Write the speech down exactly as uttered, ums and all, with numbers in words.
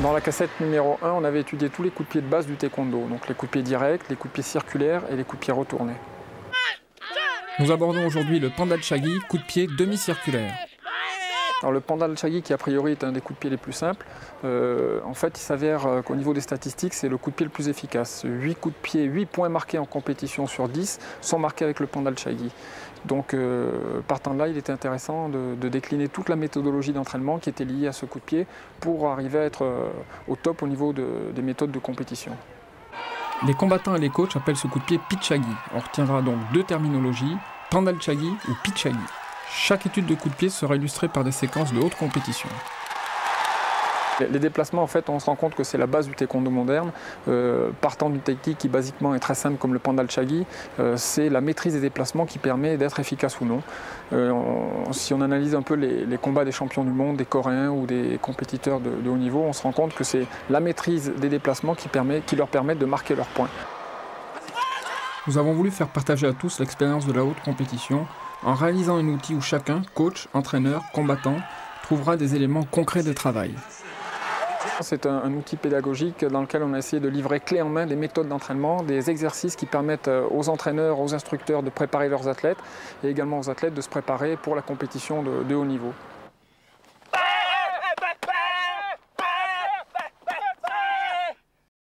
Dans la cassette numéro un, on avait étudié tous les coups de pied de base du taekwondo, donc les coups de pied directs, les coups de pied circulaires et les coups de pied retournés. Nous abordons aujourd'hui le Pandalchagi, coup de pied demi-circulaire. Alors le Pandalchagi, qui a priori est un des coups de pied les plus simples, euh, en fait il s'avère euh, qu'au niveau des statistiques c'est le coup de pied le plus efficace. huit coups de pied, huit points marqués en compétition sur dix sont marqués avec le Pandalchagi. Donc euh, partant de là, il était intéressant de, de décliner toute la méthodologie d'entraînement qui était liée à ce coup de pied pour arriver à être euh, au top au niveau de, des méthodes de compétition. Les combattants et les coachs appellent ce coup de pied Pitchagi. On retiendra donc deux terminologies, Pandalchagi ou Pitchagi. Chaque étude de coup de pied sera illustrée par des séquences de haute compétition. Les déplacements, en fait, on se rend compte que c'est la base du taekwondo moderne. Euh, partant d'une technique qui, basiquement, est très simple comme le Pandalchagi, euh, c'est la maîtrise des déplacements qui permet d'être efficace ou non. Euh, on, si on analyse un peu les, les combats des champions du monde, des Coréens ou des compétiteurs de, de haut niveau, on se rend compte que c'est la maîtrise des déplacements qui, permet, qui leur permet de marquer leurs points. Nous avons voulu faire partager à tous l'expérience de la haute compétition en réalisant un outil où chacun, coach, entraîneur, combattant, trouvera des éléments concrets de travail. C'est un, un outil pédagogique dans lequel on a essayé de livrer clé en main des méthodes d'entraînement, des exercices qui permettent aux entraîneurs, aux instructeurs de préparer leurs athlètes et également aux athlètes de se préparer pour la compétition de, de haut niveau.